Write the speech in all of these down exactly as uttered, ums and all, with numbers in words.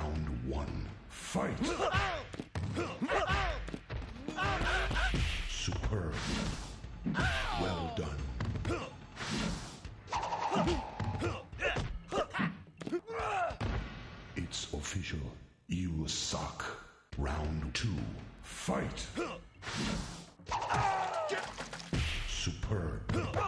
Round one. Fight! Superb. Well done. It's official. You suck. Round two. Fight! Superb.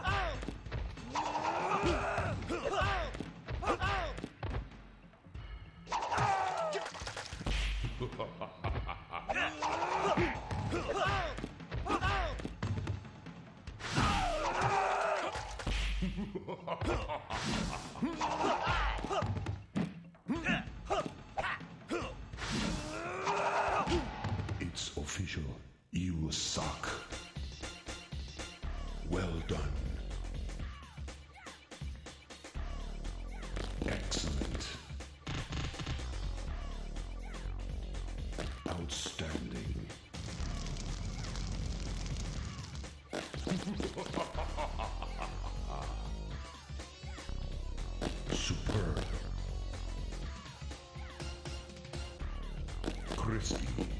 It's official. You suck. Well done. Excellent. Outstanding. Superb. Crispy.